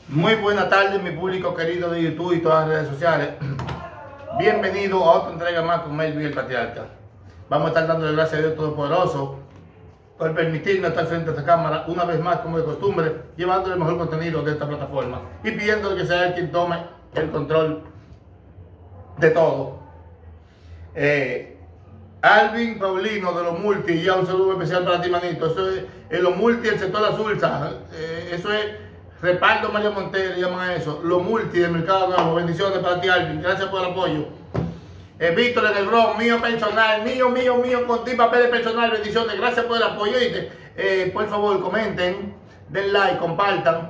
Muy buena tarde, mi público querido de YouTube y todas las redes sociales. Bienvenido a otra entrega más con Melvin el Patriarca. Vamos a estar dándole gracias a Dios Todopoderoso por permitirnos estar frente a esta cámara una vez más, como de costumbre, llevándole el mejor contenido de esta plataforma y pidiéndole que sea él quien tome el control de todo. Alvin Paulino de los multi, ya un saludo especial para ti, manito. Eso es los multi, el sector azul, eso es Reparto María Montero, llaman a eso. Los multi del mercado nuevo. Bendiciones para ti, Alvin. Gracias por el apoyo. Víctor en el Bronx, mío personal, mío, con ti papeles personal. Bendiciones. Gracias por el apoyo. Por favor, comenten, den like, compartan.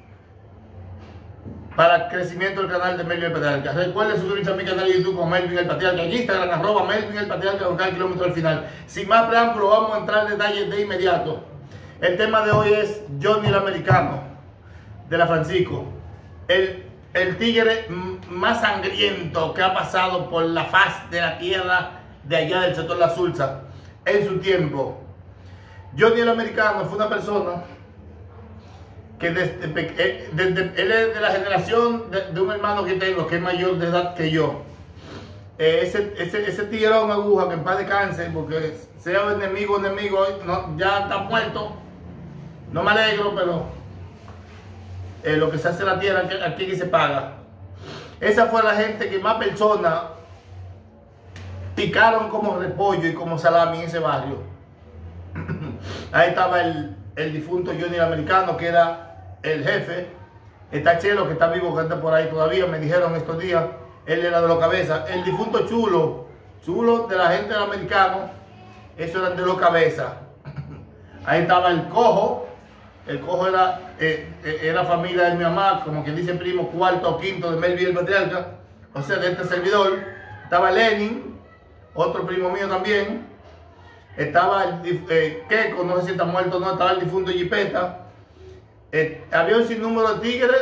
Para el crecimiento del canal de Melvin el Patriarca. Recuerden suscribirse a mi canal de YouTube con Melvin el Patriarca. En Instagram, @Melvin el Patriarca con cada kilómetro al final. Sin más preámbulo, vamos a entrar en detalles de inmediato. El tema de hoy es Johnny el Americano, de la Francisco. El tigre más sangriento que ha pasado por la faz de la tierra de allá del sector La Sulsa en su tiempo. Johnny el Americano fue una persona que él es de la generación de un hermano que tengo, que es mayor de edad que yo. Ese tigrón aguja, que en paz descanse, porque sea enemigo, no, ya está muerto. No me alegro, pero lo que se hace en la tierra, aquí que se paga. Esa fue la gente que más personas picaron como repollo y como salami en ese barrio. Ahí estaba el difunto Johnny el Americano, que era el jefe. Está Chelo, que está vivo, que anda por ahí todavía, me dijeron estos días. Él era de los cabezas. El difunto Chulo de la gente del Americano, eso eran de los cabezas. Ahí estaba el Cojo. El Cojo era familia de mi mamá, como quien dice primo cuarto o quinto de Melvin el Patriarca, o sea, de este servidor. Estaba Lenin, otro primo mío también. Estaba el Keiko, no sé si está muerto o no. Estaba el difunto Jipeta. Había un sinnúmero de tigres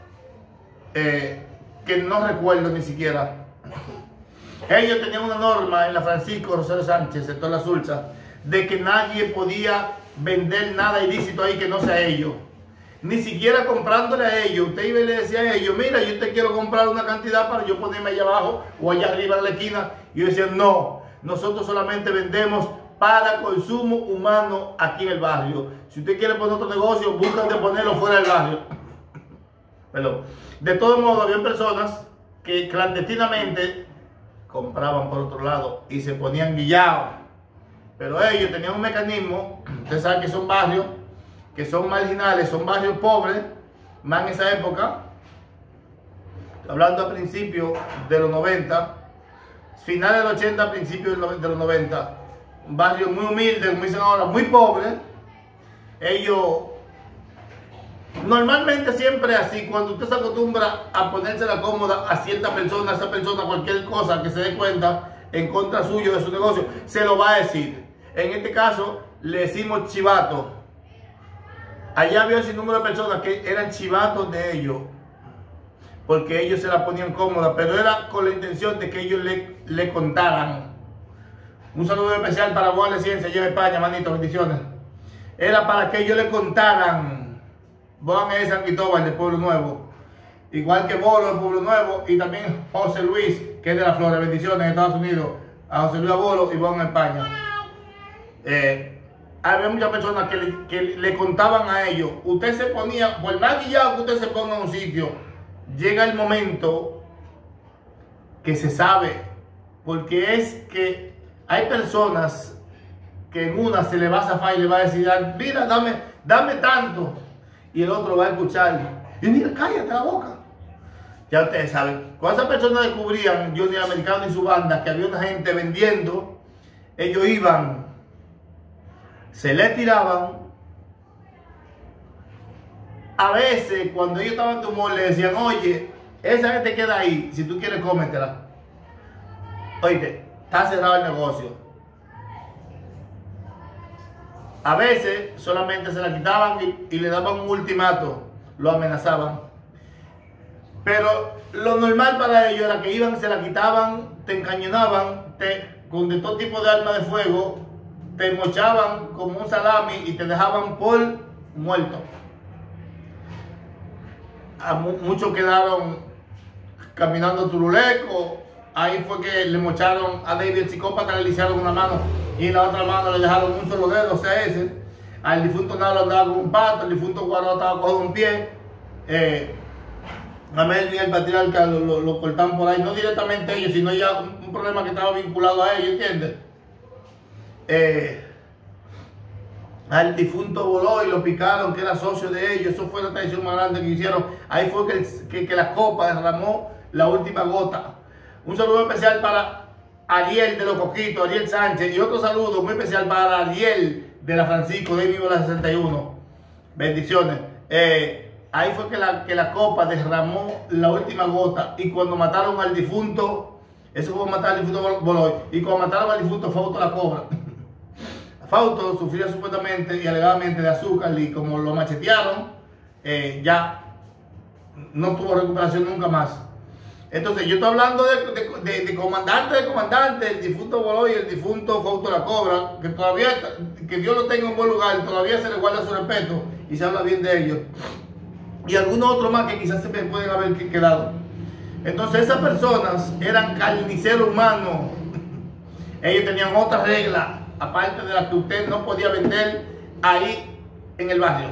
que no recuerdo ni siquiera. Ellos tenían una norma en la Francisco Rosario Sánchez, sector La Sulsa, de que nadie podía vender nada ilícito ahí que no sea ellos. Ni siquiera comprándole a ellos. Usted iba y le decía a ellos: mira, yo te quiero comprar una cantidad para yo ponerme allá abajo o allá arriba de la esquina. Y ellos decían: no, nosotros solamente vendemos para consumo humano aquí en el barrio. Si usted quiere poner otro negocio, buscan de ponerlo fuera del barrio. Pero de todos modos, había personas que clandestinamente compraban por otro lado y se ponían guillados. Pero ellos tenían un mecanismo. Ustedes saben que son barrios que son marginales, son barrios pobres, más en esa época, hablando a principios de los 90, finales de los 80, principios de los 90. Un barrio muy humilde, como dicen ahora, muy pobre. Ellos, normalmente siempre así, cuando usted se acostumbra a ponerse la cómoda a cierta persona, a esa persona, cualquier cosa que se dé cuenta en contra suyo de su negocio, se lo va a decir. En este caso, le decimos chivato. Allá había un sinnúmero de personas que eran chivatos de ellos, porque ellos se la ponían cómoda, pero era con la intención de que ellos le contaran. Un saludo especial para Juan de Ciencia, allá en España, manito, bendiciones. Era para que ellos le contaran. Juan es de San Cristóbal, de Pueblo Nuevo. Igual que Bolo, de Pueblo Nuevo. Y también José Luis, que es de La Flores, bendiciones, en Estados Unidos. A José Luis Bolo y Juan en España. Había muchas personas que le contaban a ellos. Usted se ponía, por más guillado que usted se ponga en un sitio, llega el momento que se sabe. Porque es que hay personas que en una se le va a zafar y le va a decir: mira, dame tanto. Y el otro va a escuchar: y mira, cállate la boca. Ya ustedes saben. Cuando esas personas descubrían, Johnny el Americano y su banda, que había una gente vendiendo, ellos iban, se le tiraban. A veces, cuando ellos estaban de humor, le decían: oye, esa gente queda ahí, si tú quieres cómetela. Oíste, está cerrado el negocio. A veces solamente se la quitaban y le daban un ultimato, lo amenazaban. Pero lo normal para ellos era que iban, se la quitaban, te encañonaban, con de todo tipo de armas de fuego, te mochaban como un salami y te dejaban por muerto. muchos quedaron caminando turuleco. Ahí fue que le mocharon a David el psicópata, le hicieron una mano y en la otra mano le dejaron un solo dedo, o sea, ese. Al difunto Nalo andaba con un pato, el difunto Guardo estaba con un pie. A Melvin y el patriarca lo cortaron por ahí, no directamente ellos, sino ya un problema que estaba vinculado a ellos, ¿entiendes? Al difunto voló y lo picaron, que era socio de ellos. Eso fue la traición más grande que hicieron. Ahí fue que la copa derramó la última gota. Un saludo especial para Ariel de los Coquitos, Ariel Sánchez, y otro saludo muy especial para Ariel de la Francisco, de Vivo la 61. Bendiciones. Ahí fue que la copa derramó la última gota, y cuando mataron al difunto, eso fue matar al difunto Boloy, y cuando mataron al difunto Fausto la Cobra. Fausto sufría supuestamente y alegadamente de azúcar, y como lo machetearon, ya no tuvo recuperación nunca más. Entonces yo estoy hablando de comandante, el difunto Boloy y el difunto Fausto la Cobra, que todavía, que Dios lo tenga en buen lugar, todavía se le guarda su respeto y se habla bien de ellos. Y algunos otros más que quizás se pueden haber quedado. Entonces esas personas eran carniceros humanos. Ellos tenían otra regla, aparte de la que usted no podía vender ahí en el barrio.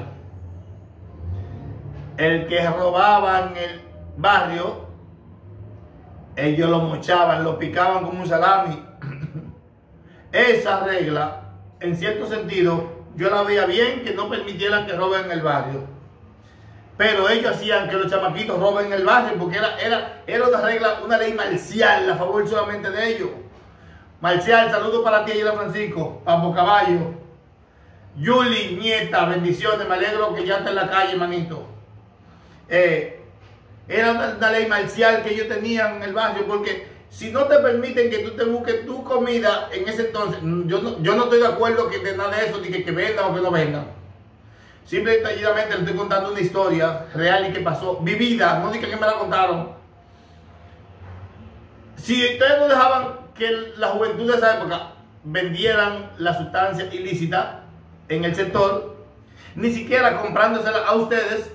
El que robaba en el barrio, ellos lo mochaban, lo picaban como un salami. Esa regla, en cierto sentido, yo la veía bien, que no permitieran que roben en el barrio. Pero ellos hacían que los chamaquitos roben en el barrio, porque era una regla, una ley marcial a favor solamente de ellos. Marcial, saludo para ti, Ayala Francisco, Pampo Caballo. Yuli, nieta, bendiciones, me alegro que ya está en la calle, manito. Era una ley marcial que ellos tenían en el barrio, porque si no te permiten que tú te busques tu comida en ese entonces, yo no estoy de acuerdo que de nada de eso, ni que vendan o que no vendan. Simplemente le estoy contando una historia real y que pasó, vivida, no diga que me la contaron. Si ustedes no dejaban que la juventud de esa época vendieran la sustancia ilícita en el sector, ni siquiera comprándosela a ustedes,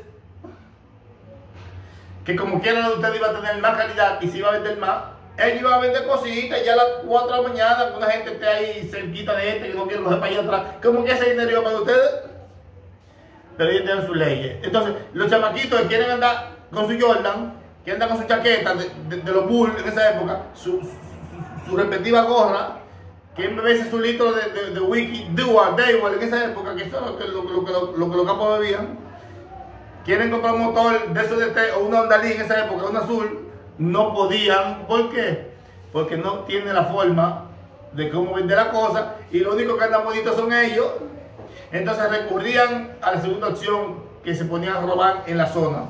que como quiera la de ustedes iba a tener más calidad y se iba a vender más, ellos iban a vender cositas, ya a las 4 de la mañana, una gente esté ahí cerquita de que no quiere coger para allá atrás, como que ese dinero iba para ustedes. Pero ellos tienen sus leyes. Entonces, los chamaquitos que quieren andar con su Jordan, que andan con su chaqueta de los Bulls en esa época, su respectiva gorra, que en vez de su litro de whisky, Dewar en esa época, que eso es lo que los capos bebían, quieren comprar un motor de esos de té o una Honda Lee en esa época, un azul, no podían. ¿Por qué? Porque no tiene la forma de cómo vender la cosa, y lo único que andan bonitos son ellos. Entonces recurrían a la segunda opción, que se ponían a robar en la zona,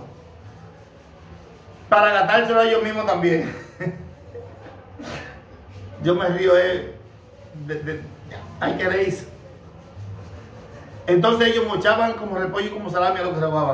para gastárselo a ellos mismos también. Yo me río, hay que reírse. Entonces ellos mochaban como repollo y como salami a lo que robaban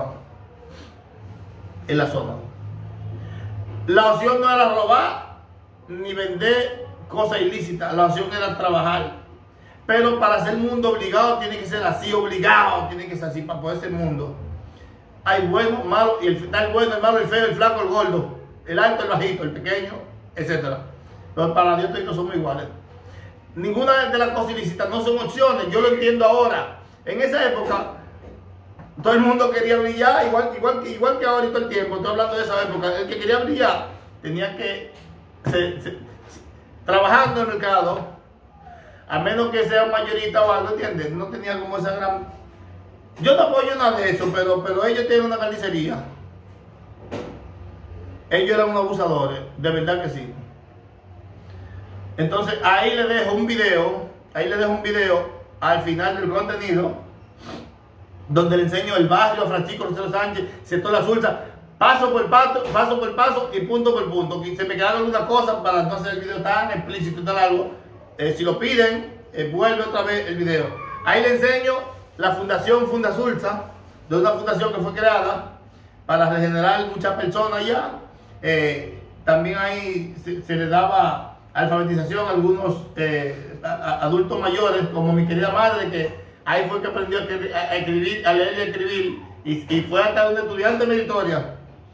en la zona. La opción no era robar ni vender cosas ilícitas, la opción era trabajar. Pero para ser mundo obligado tiene que ser así, obligado, tiene que ser así para poder ser mundo. Hay bueno, malo, y está el bueno, el malo, el feo, el flaco, el gordo, el alto, el bajito, el pequeño, etc. Pero para Dios todos somos iguales. Ninguna de las cosas ilícitas no son opciones, yo lo entiendo ahora. En esa época, todo el mundo quería brillar, igual que ahora y todo el tiempo. Estoy hablando de esa época. El que quería brillar tenía que trabajando en el mercado, a menos que sea un mayorista o algo, ¿entiendes? No tenía como esa gran... Yo no apoyo nada de eso, pero ellos tienen una carnicería. Ellos eran unos abusadores, de verdad que sí. Entonces ahí les dejo un video, al final del contenido, donde le enseño el barrio a Francisco Rosero Sánchez, sector La Sulsa, paso por paso y punto por punto. Si me quedaron alguna cosa para no hacer el video tan explícito y tan largo, si lo piden, vuelve otra vez el video. Ahí le enseño la fundación Funda Sulsa, de una fundación que fue creada para regenerar muchas personas allá. También ahí se le daba alfabetización a algunos adultos mayores, como mi querida madre, que ahí fue que aprendió a escribir, a leer y a escribir, y fue hasta un estudiante meritoria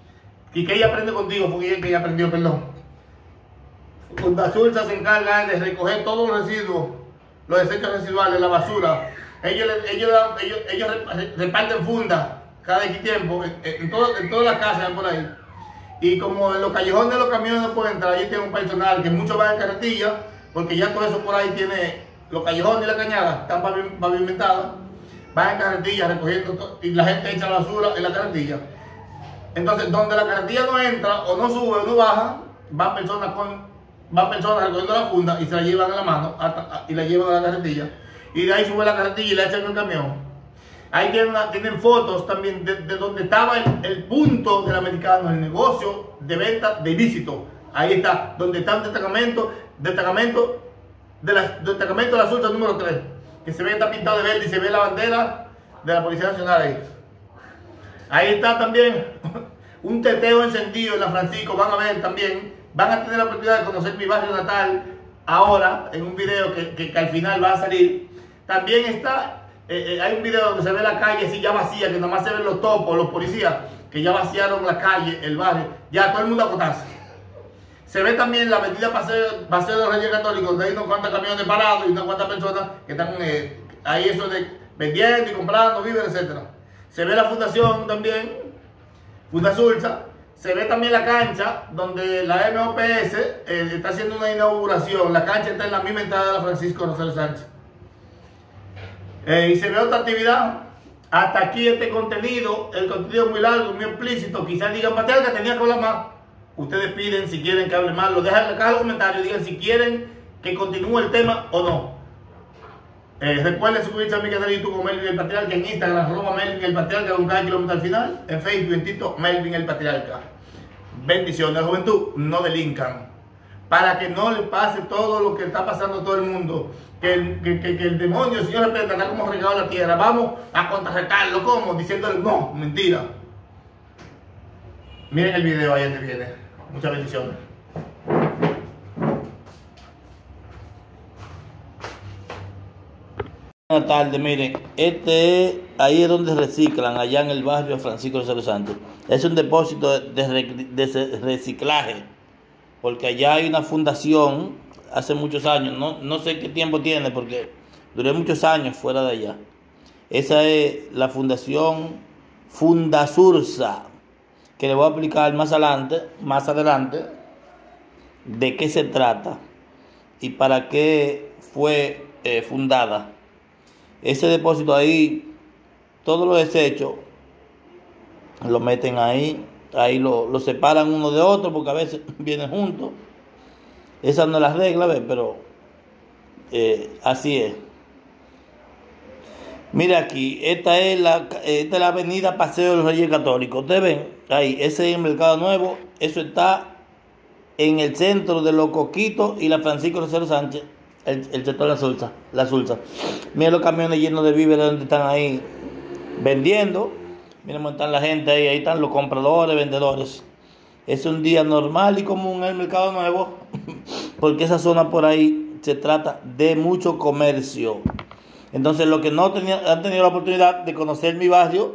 y que ella aprende contigo, porque ella aprendió, perdón. Fundasulsa se encarga de recoger todos los residuos, los desechos residuales, la basura. Ellos reparten fundas cada X tiempo, en todas las casas por ahí. Y como en los callejones de los camiones no pueden entrar, ahí tiene un personal que muchos van en carretilla, porque ya todo eso por ahí tiene, los callejones y la cañada están pavimentadas, van en carretilla recogiendo todo, y la gente echa la basura en la carretilla. Entonces, donde la carretilla no entra, o no sube, o no baja, van personas recogiendo la funda y se la llevan a la mano y la llevan a la carretilla. Y de ahí sube la carretilla y la echan en el camión. Ahí tienen fotos también de donde estaba el punto del americano, el negocio de venta de ilícito. Ahí está, donde está un destacamento de la Sulta número 3, que se ve, está pintado de verde y se ve la bandera de la Policía Nacional ahí. Ahí está también un teteo encendido en la Francisco, van a ver también, van a tener la oportunidad de conocer mi barrio natal ahora, en un video que al final va a salir. También está, hay un video donde se ve la calle así ya vacía, que nomás se ven los topos, los policías, que ya vaciaron la calle, el barrio, ya todo el mundo a acotarse. Se ve también la avenida Paseo de los Reyes Católicos, donde hay unos cuantos camiones parados y unas cuantas personas que están ahí eso de vendiendo y comprando, víveres, etc. Se ve la fundación también, Fundasulsa. Se ve también la cancha donde la MOPS está haciendo una inauguración. La cancha está en la misma entrada de la Francisco Rosario Sánchez. Y se ve otra actividad. Hasta aquí este contenido. El contenido es muy largo, muy explícito. Quizás digan, Patriarca, tenía que hablar más. Ustedes piden si quieren que hable más. Lo dejan acá en los comentarios. Digan si quieren que continúe el tema o no. Recuerden suscribirse a mi canal de YouTube como Melvin el Patriarca, en Instagram @Melvin el Patriarca con cada kilómetro al final, en Facebook, en TikTok, Melvin el Patriarca. Bendiciones, juventud, no delincan, para que no le pase todo lo que está pasando a todo el mundo, que el demonio, el Señor reprenda, está como regado a la tierra, vamos a contrarrestarlo, como diciéndole no, mentira. Miren el video ahí donde viene. Muchas bendiciones. Buenas tardes, miren, ahí es donde reciclan, allá en el barrio Francisco Rosario Sánchez. Es un depósito de reciclaje, porque allá hay una fundación hace muchos años, no sé qué tiempo tiene, porque duré muchos años fuera de allá. Esa es la fundación Fundasursa, que le voy a explicar más adelante de qué se trata y para qué fue fundada. Ese depósito ahí, todos los desechos lo meten ahí lo separan uno de otro, porque a veces vienen juntos. Esa no es la regla, pero así es. Mira aquí, esta es la avenida Paseo de los Reyes Católicos. Ustedes ven, ahí, ese es el Mercado Nuevo. Eso está en el centro de Los Coquitos y la Francisco Rosario Sánchez. El sector de la Sulsa. Miren los camiones llenos de víveres donde están ahí vendiendo. Miren cómo están la gente ahí están los compradores, vendedores. Es un día normal y común en el Mercado Nuevo, porque esa zona por ahí se trata de mucho comercio. Entonces los que no han tenido la oportunidad de conocer mi barrio,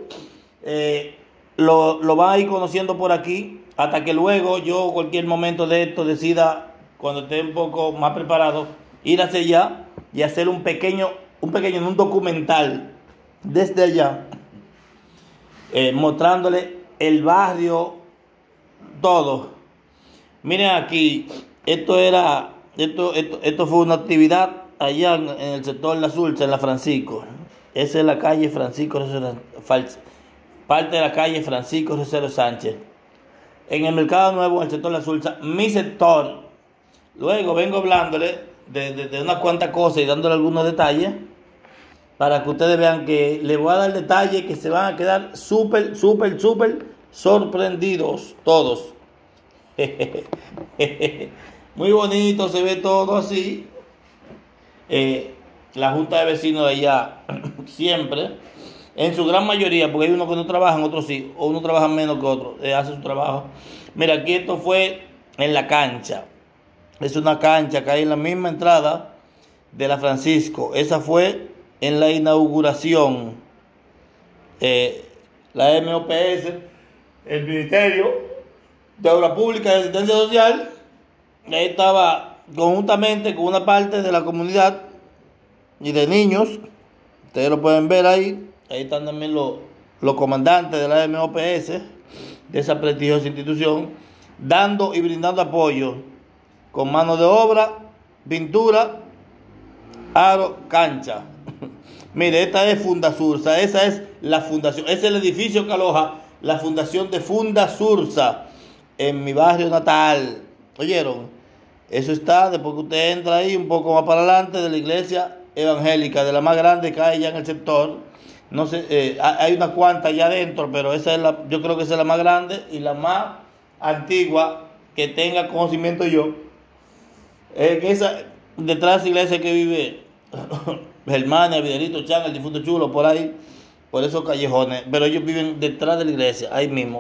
lo van a ir conociendo por aquí, hasta que luego yo cualquier momento de esto decida, cuando esté un poco más preparado, ir hacia allá y hacer un documental desde allá, mostrándole el barrio, todo. Miren aquí, esto fue una actividad allá en el sector de la Sulsa, en la Francisco. Esa es la calle Francisco parte de la calle Francisco Rosario Sánchez. En el Mercado Nuevo, en el sector de la Sulsa, mi sector. Luego vengo hablándole de unas cuantas cosas y dándole algunos detalles para que ustedes vean que les voy a dar detalles que se van a quedar súper sorprendidos todos. Muy bonito, se ve todo así. La junta de vecinos de allá siempre, en su gran mayoría, porque hay unos que no trabajan, otros sí, o uno trabaja menos que otros, hace su trabajo. Mira, aquí esto fue en la cancha. Es una cancha que hay en la misma entrada de la Francisco. Esa fue en la inauguración. La MOPS, el ministerio, de Obra Pública y Asistencia Social. Ahí estaba conjuntamente con una parte de la comunidad y de niños. Ustedes lo pueden ver ahí. Ahí están también los comandantes de la MOPS, de esa prestigiosa institución, dando y brindando apoyo con mano de obra, pintura, aro, cancha. Mire, esta es Fundasursa, esa es la fundación, ese es el edificio que aloja la fundación de Fundasursa en mi barrio natal. ¿Oyeron? Eso está, después que usted entra ahí un poco más para adelante de la iglesia evangélica, de la más grande que hay ya en el sector. No sé, hay unas cuantas allá adentro, pero esa es yo creo que esa es la más grande y la más antigua que tenga conocimiento yo. Que esa, detrás de esa iglesia que vive Germania, Viderito, Chan, el difunto Chulo, por ahí, por esos callejones, pero ellos viven detrás de la iglesia, ahí mismo,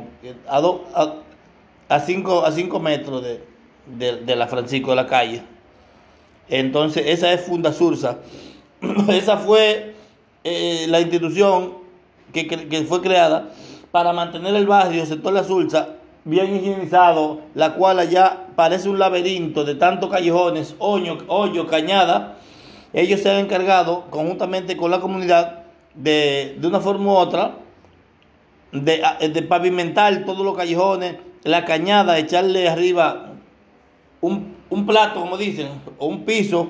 a 5 metros de la Francisco de la calle. Entonces, esa es Fundasursa. Esa fue la institución que fue creada para mantener el barrio, el sector La Sursa, bien higienizado, la cual allá parece un laberinto de tantos callejones, hoyos, cañadas. Ellos se han encargado, conjuntamente con la comunidad, de una forma u otra, de pavimentar todos los callejones, la cañada, echarle arriba un plato, como dicen, o un piso,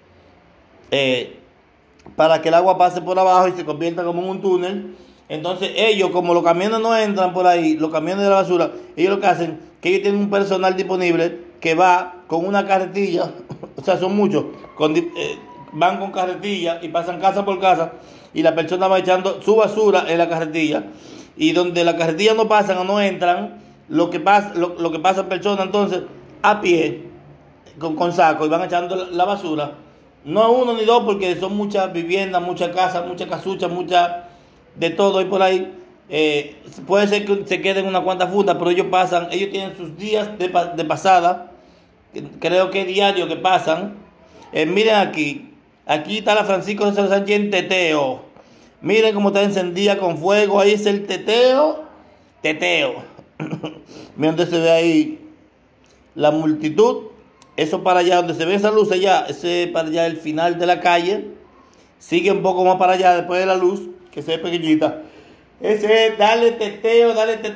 para que el agua pase por abajo y se convierta como en un túnel. Entonces ellos, como los camiones no entran por ahí, los camiones de la basura, ellos lo que hacen, que ellos tienen un personal disponible que va con una carretilla, o sea, son muchos, van con carretilla y pasan casa por casa, y la persona va echando su basura en la carretilla, y donde la carretilla no pasan o no entran, lo que pasa personas entonces a pie, con saco, y van echando la basura. No uno ni dos, porque son muchas viviendas, muchas casas, muchas casuchas, muchas de todo y por ahí. Puede ser que se queden unas cuantas fundas, pero ellos tienen sus días de pasada, creo que diario que pasan. Miren aquí está la Francisco José Sánchez en teteo. Miren cómo está encendida con fuego, ahí es el teteo. Miren donde se ve ahí la multitud. Eso para allá, donde se ve esa luz allá, ese para allá el final de la calle. Sigue un poco más para allá después de la luz, que se ve pequeñita. Ese es dale teteo.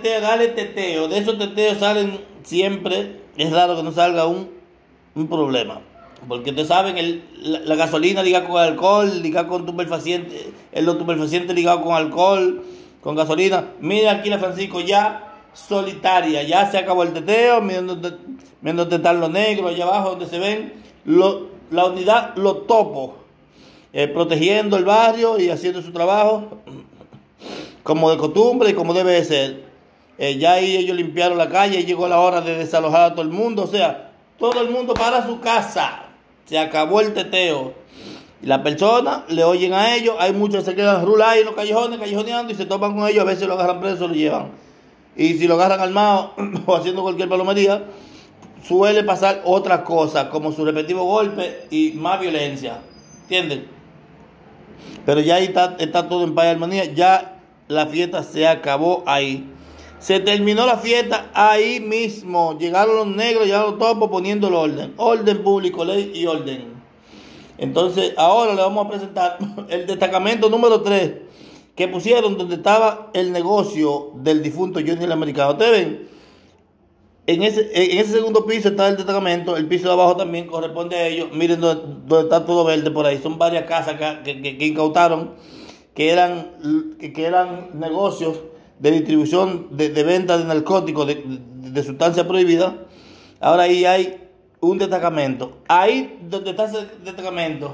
De esos teteos salen siempre. Es raro que no salga un problema. Porque ustedes saben, la gasolina ligada con alcohol, ligada con tupefaciente, los estupefacientes ligados con alcohol, con gasolina. Mira aquí la Francisco ya solitaria, ya se acabó el teteo. Miren donde están los negros, allá abajo donde se ven la unidad, los topos, protegiendo el barrio y haciendo su trabajo como de costumbre y como debe de ser. Ya ahí ellos limpiaron la calle y llegó la hora de desalojar a todo el mundo, o sea, todo el mundo para su casa. Se acabó el teteo. Y las personas le oyen a ellos. Hay muchos que se quedan rulados en los callejoneando y se topan con ellos. A veces lo agarran preso, lo llevan. Y si lo agarran armado o haciendo cualquier palomería, suele pasar otra cosa, como su respectivo golpe y más violencia. ¿Entienden? Pero ya ahí está todo en paz y armonía. Ya la fiesta se acabó ahí. Se terminó la fiesta ahí mismo. Llegaron los negros, llegaron los topos poniendo el orden. Orden público, ley y orden. Entonces, ahora le vamos a presentar el destacamento número 3 que pusieron donde estaba el negocio del difunto Johnny el Americano. Ustedes ven, en ese segundo piso está el destacamento. El piso de abajo también corresponde a ellos. Miren donde está todo verde por ahí. Son varias casas que incautaron, que eran negocios de distribución, de venta de narcóticos, de sustancias prohibidas. Ahora ahí hay un destacamento. Ahí donde está ese destacamento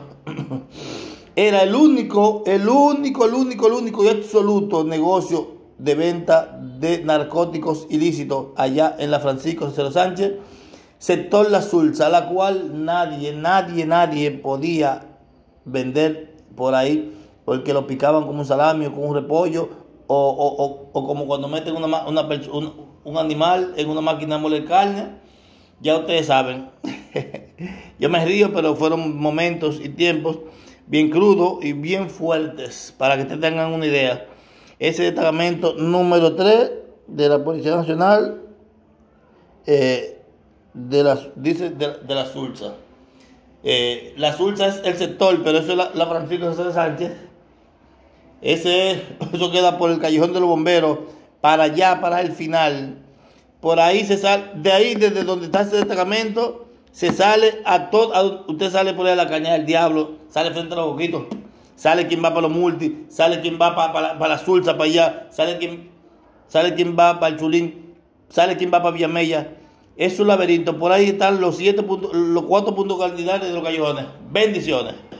era el único y absoluto negocio de venta de narcóticos ilícitos allá en la Francisco José Sánchez, sector La Sursa, la cual nadie podía vender por ahí, porque lo picaban como un salami o como un repollo, o como cuando meten un animal en una máquina de moler carne. Ya ustedes saben. Yo me río, pero fueron momentos y tiempos bien crudos y bien fuertes, para que ustedes tengan una idea. Ese destacamento número 3 de la Policía Nacional de la Sulsa. La Sulsa es el sector, pero eso es la Francisco José Sánchez. Eso queda por el Callejón de los Bomberos, para allá, para el final. Por ahí se sale, de ahí, desde donde está ese destacamento, se sale usted sale por ahí a la Cañada del Diablo, sale frente a los Boquitos, sale quien va para los multi, sale quien va para la Sulsa, para allá, sale quien va para el Chulín, sale quien va para Villamella. Es un laberinto, por ahí están los 4 puntos cardinales de los callejones. Bendiciones.